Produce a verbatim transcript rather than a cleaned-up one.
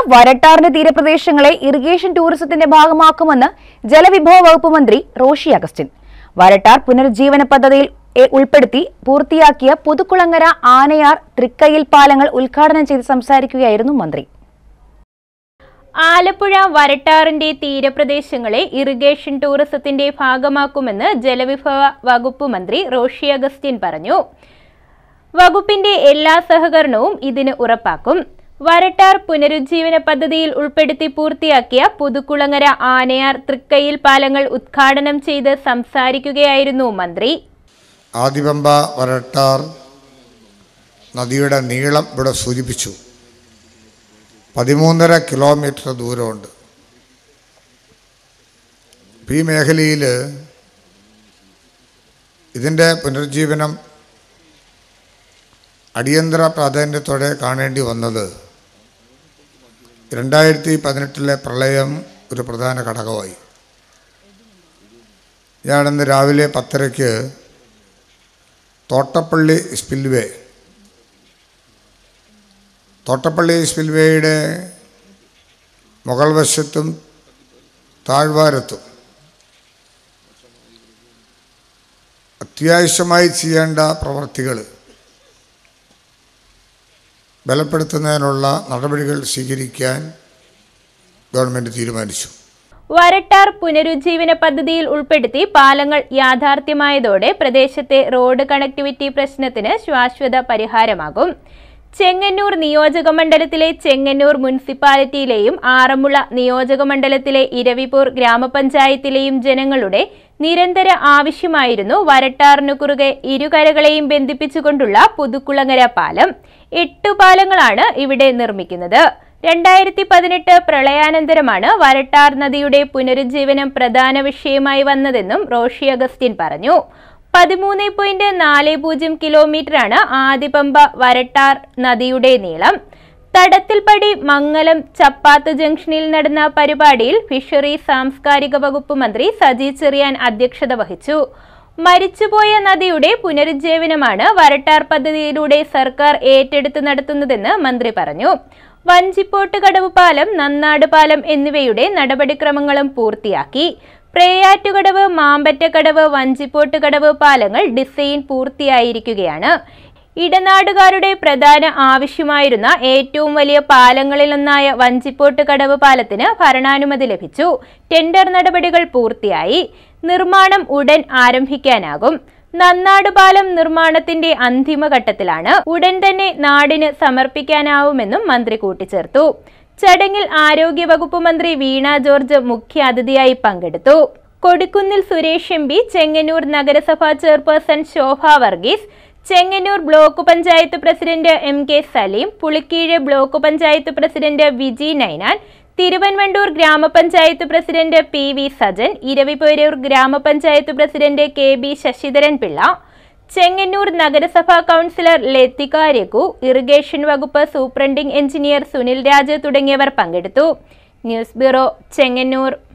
വരട്ടാറിന്റെ തീരപ്രദേശങ്ങളെ irrigation ടൂറിസത്തിന്റെ ഭാഗമാക്കുമെന്ന് ജലവിഭവ വകുപ്പ് മന്ത്രി റോഷി അഗസ്റ്റിൻ. വരട്ടാർ പുനരുജ്ജീവന പദ്ധതിയിൽ ഉൾപ്പെടുത്തി പൂർത്തിയാക്കിയ പുതുക്കുളങ്ങര, ആനയാർ, തൃക്കയിൽ പാലങ്ങൾ ഉദ്ഘാടനം ചെയ്ത് സംസാരിക്കുകയായിരുന്നു മന്ത്രി. ആലപ്പുഴ വരട്ടാറിന്റെ തീരപ്രദേശങ്ങളെ ഇറിഗേഷൻ ടൂറിസത്തിന്റെ ഭാഗമാക്കുമെന്ന് ജലവിഭവ വകുപ്പ് മന്ത്രി റോഷി അഗസ്റ്റിൻ പറഞ്ഞു. വകുപ്പിന്റെ എല്ലാ സഹകരണവും ഇതിന് ഉറപ്പാക്കും. വരട്ടാർ പുനരുജ്ജീവന പദ്ധതിയിൽ ഉൾപ്പെടുത്തി പൂർത്തിയാക്കിയ പുതുക്കുളങ്ങര, ആനയാർ, തൃക്കയിൽ പാലങ്ങൾ ഉദ്ഘാടനം ചെയ്ത് സംസാരിക്കുകയായിരുന്നു മന്ത്രി. ആദിപമ്പ വരട്ടാർ നദിയുടെ നീളം ഇവിടെ സൂചിപ്പിച്ചു. പതിമൂന്നര കിലോമീറ്റർ ദൂരമുണ്ട്. ഈ മേഖലയിൽ ഇതിൻ്റെ പുനരുജ്ജീവനം അടിയന്തര പ്രാധാന്യത്തോടെ കാണേണ്ടി വന്നത് രണ്ടായിരത്തി പതിനെട്ടിലെ പ്രളയം ഒരു പ്രധാന ഘടകമായി. ഞാനിന്ന് രാവിലെ പത്തരയ്ക്ക് തോട്ടപ്പള്ളി സ്പിൽവേ തോട്ടപ്പള്ളി സ്പിൽവേയുടെ മുകൾ വശത്തും താഴ്വാരത്തും അത്യാവശ്യമായി ചെയ്യേണ്ട പ്രവർത്തികൾ ബലപ്പെടുത്തുന്നതിനുള്ള നടപടികൾ സ്വീകരിക്കാൻ ഗവൺമെൻറ് തീരുമാനിച്ചു. വരട്ടാർ പുനരുജ്ജീവന പദ്ധതിയിൽ ഉൾപ്പെടുത്തി പാലങ്ങൾ യാഥാർത്ഥ്യമായതോടെ പ്രദേശത്തെ റോഡ് കണക്ടിവിറ്റി പ്രശ്നത്തിന് ശാശ്വത പരിഹാരമാകും. ചെങ്ങന്നൂർ നിയോജക മണ്ഡലത്തിലെ ചെങ്ങന്നൂർ മുനിസിപ്പാലിറ്റിയിലെയും ആറന്മുള നിയോജക മണ്ഡലത്തിലെ ഇരവിപൂർ ഗ്രാമപഞ്ചായത്തിലെയും ജനങ്ങളുടെ നിരന്തര ആവശ്യമായിരുന്നു വരട്ടാറിനു കുറുകെ ഇരുകരകളെയും ബന്ധിപ്പിച്ചുകൊണ്ടുള്ള പുതുക്കുളങ്ങര പാലം. എട്ടു പാലങ്ങളാണ് ഇവിടെ നിർമ്മിക്കുന്നത്. രണ്ടായിരത്തി പതിനെട്ട് പ്രളയാനന്തരമാണ് വരട്ടാർ നദിയുടെ പുനരുജ്ജീവനം പ്രധാന വിഷയമായി വന്നതെന്നും റോഷി അഗസ്റ്റിൻ പറഞ്ഞു. പതിമൂന്ന് പോയിന്റ് നാല് പൂജ്യം കിലോമീറ്ററാണ് ആദിപമ്പ വരട്ടാർ നദിയുടെ നീളം. തടത്തിൽപ്പടി മംഗലം ചപ്പാത്ത് ജംഗ്ഷനിൽ നടന്ന പരിപാടിയിൽ ഫിഷറീസ് സാംസ്കാരിക വകുപ്പ് മന്ത്രി സജി ചെറിയാൻ അധ്യക്ഷത വഹിച്ചു. മരിച്ചുപോയ നദിയുടെ പുനരുജ്ജീവനമാണ് വരട്ടാർ പദ്ധതിയിലൂടെ സർക്കാർ ഏറ്റെടുത്ത് നടത്തുന്നതെന്ന് മന്ത്രി പറഞ്ഞു. വഞ്ചിപ്പോട്ട് കടവ് പാലം, നന്നാട് പാലം എന്നിവയുടെ നടപടിക്രമങ്ങളും പൂർത്തിയാക്കി. പ്രേയാറ്റുകടവ്, മാമ്പറ്റക്കടവ്, വഞ്ചിപ്പോട്ട് കടവ് പാലങ്ങൾ ഡിസൈൻ പൂർത്തിയായിരിക്കുകയാണ്. ഇടനാടുകാരുടെ പ്രധാന ആവശ്യമായിരുന്ന ഏറ്റവും വലിയ പാലങ്ങളിലൊന്നായ വഞ്ചിപ്പോട്ട് കടവ് പാലത്തിന് ഭരണാനുമതി ലഭിച്ചു. ടെൻഡർ നടപടികൾ പൂർത്തിയായി. നിർമ്മാണം ഉടൻ ആരംഭിക്കാനാകും. നന്നാട് പാലം നിർമ്മാണത്തിന്റെ അന്തിമഘട്ടത്തിലാണ്. ഉടൻ തന്നെ നാടിന് സമർപ്പിക്കാനാവുമെന്നും മന്ത്രി കൂട്ടിച്ചേർത്തു. ചടങ്ങിൽ ആരോഗ്യവകുപ്പ് മന്ത്രി വീണ ജോർജ് മുഖ്യാതിഥിയായി പങ്കെടുത്തു. കൊടിക്കുന്നിൽ സുരേഷ് എം പി, ചെങ്ങന്നൂർ നഗരസഭാ chairperson Shobha Varghese, Chengannur block panchayat president M K Saleem, Pulikeezhu block panchayat president Viji Ninan, Thiruvanvandoor ഗ്രാമപഞ്ചായത്ത് president P V Sajan, Iravipuroor ഗ്രാമപഞ്ചായത്ത് president K B Sasidharan Pillai, Chengannur നഗരസഭാ കൗൺസിലർ ലതിക രഘു, ഇറിഗേഷൻ വകുപ്പ് സൂപ്രണ്ടിംഗ് എഞ്ചിനീയർ സുനിൽ രാജ് തുടങ്ങിയവർ പങ്കെടുത്തു. News bureau, Chengannur.